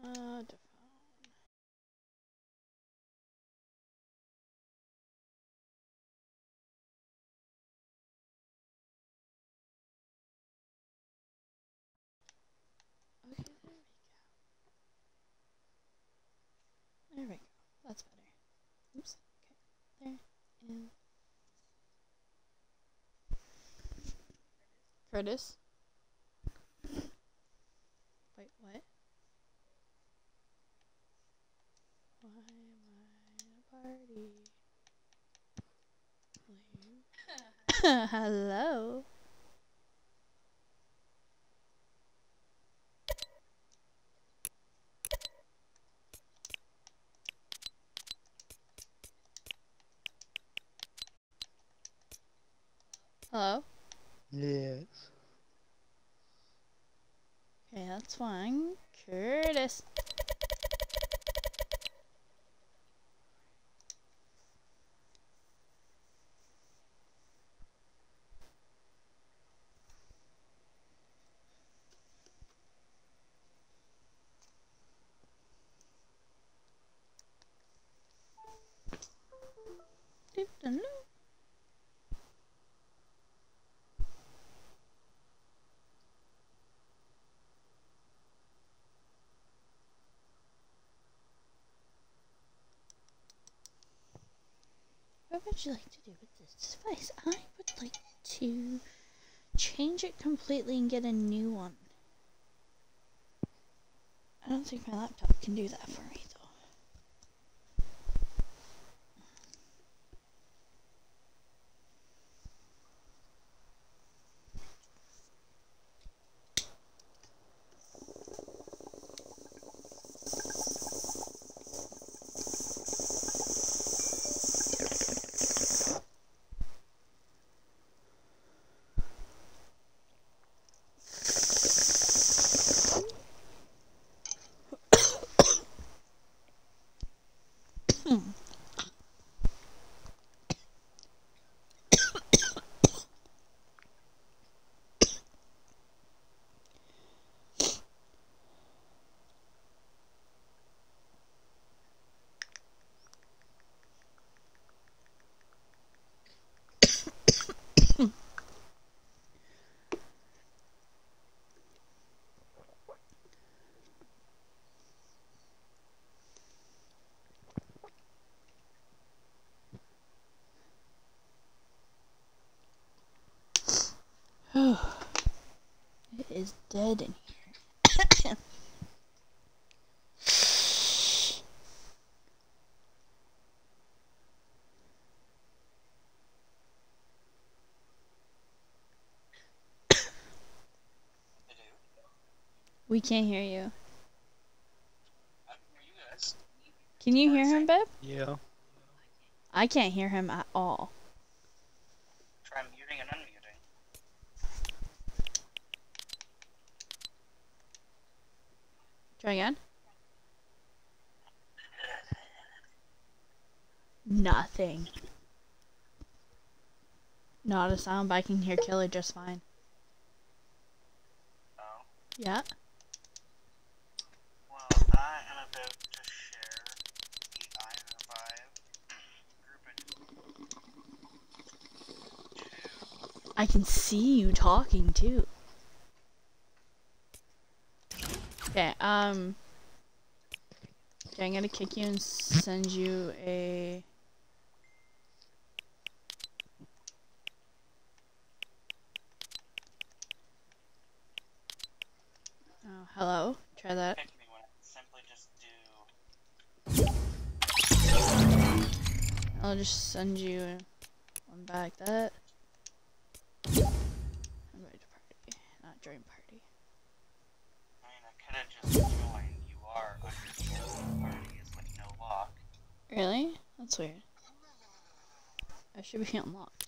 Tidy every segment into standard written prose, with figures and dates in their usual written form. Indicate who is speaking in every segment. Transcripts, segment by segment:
Speaker 1: Define. Okay, there we go. That's better. Oops. Okay. There. And Curtis. Wait, what? Why am I in a party? Hello. Hello?
Speaker 2: Yes.
Speaker 1: Okay, that's fine. Curtis. What would you like to do with this device? I would like to change it completely and get a new one. I don't think my laptop can do that for me, though. It is dead in here. We can't hear you.
Speaker 3: I can hear you guys.
Speaker 1: Can you hear him, babe?
Speaker 2: Yeah.
Speaker 1: I can't hear him at all.
Speaker 3: Try muting and unmuting.
Speaker 1: Try again. Nothing. Not a sound, but I can hear Killer just fine.
Speaker 3: Oh.
Speaker 1: Yeah.
Speaker 3: Well, I am about to share the i5 group.
Speaker 1: I can see you talking too. Okay, okay, I'm gonna kick you and send you a... Oh, hello? Try that.
Speaker 3: Pick me when I simply just do.
Speaker 1: I'll just send you one back that. Invite to party, not join party.
Speaker 3: I mean, I could have just joined. You are understanding the party is with no lock.
Speaker 1: Really? That's weird. I should be unlocked.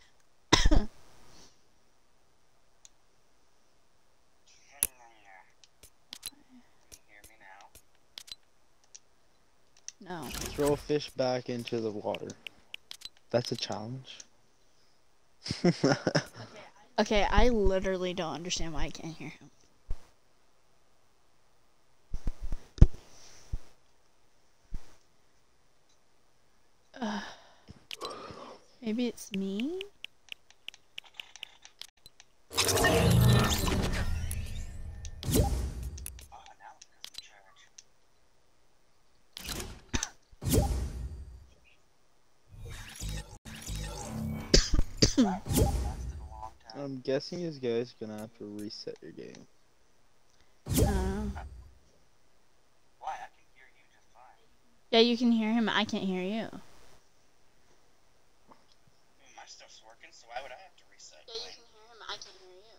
Speaker 3: Can you hear me now?
Speaker 1: No.
Speaker 2: Throw a fish back into the water. That's a challenge.
Speaker 1: Okay, I literally don't understand why I can't hear him. Maybe it's me?
Speaker 3: Oh, now it doesn't charge. That lasted a long time.
Speaker 2: I'm guessing you guys gonna have to reset your game.
Speaker 3: Why? I can hear you just fine.
Speaker 1: Yeah, you can hear him. I can't hear you.
Speaker 3: My stuff's working, so why would I have to reset?
Speaker 1: Yeah, you can hear him. I can't hear you.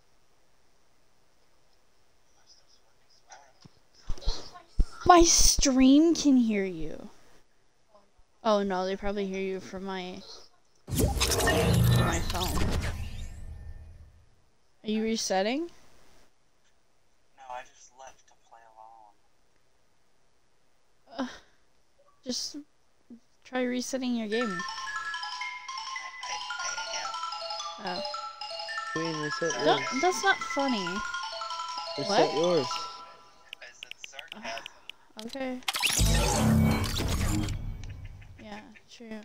Speaker 3: My stuff's working, so why would I?
Speaker 1: My stream can hear you. Oh no, they probably hear you from my phone. Are you resetting?
Speaker 3: No, I just left to play alone.
Speaker 1: Just try resetting your game.
Speaker 3: I am.
Speaker 1: Oh.
Speaker 2: Queen, reset yours.
Speaker 1: That's not funny.
Speaker 2: Reset yours.
Speaker 3: I said sarcasm.
Speaker 1: Okay. Yeah, true.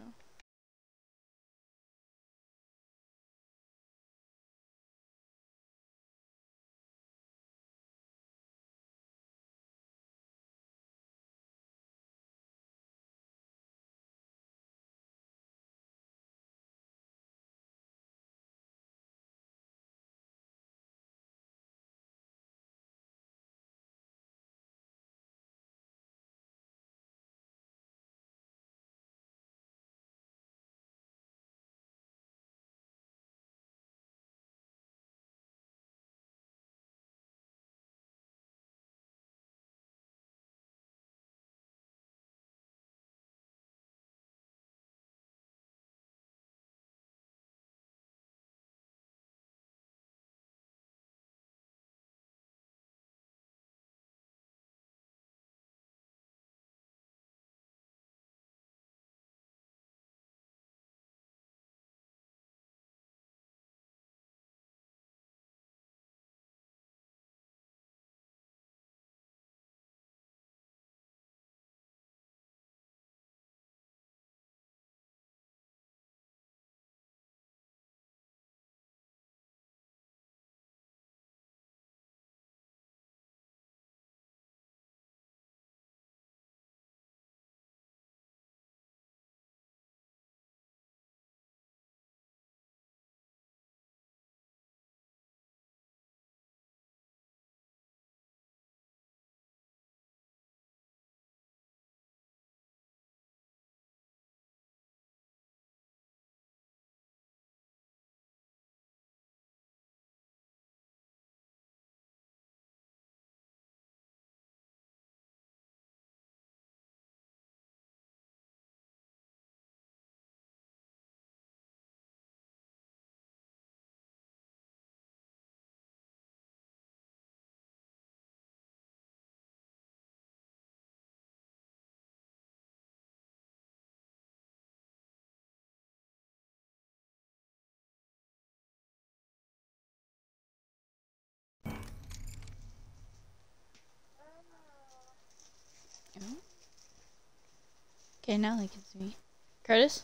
Speaker 1: Okay, now they can see me. Curtis?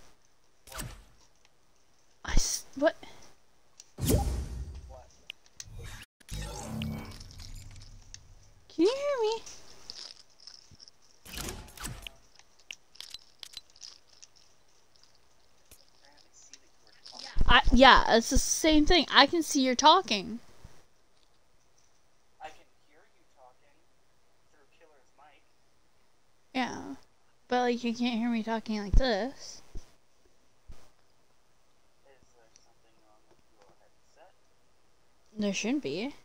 Speaker 1: What?
Speaker 3: What?
Speaker 1: Can you hear me?
Speaker 3: Apparently see that you were talking.
Speaker 1: Yeah, it's the same thing. I can see you're talking.
Speaker 3: I can hear you talking through Killer's mic.
Speaker 1: Yeah. But like you can't hear me talking like this.
Speaker 3: Is there something wrong with your headset?
Speaker 1: There shouldn't be.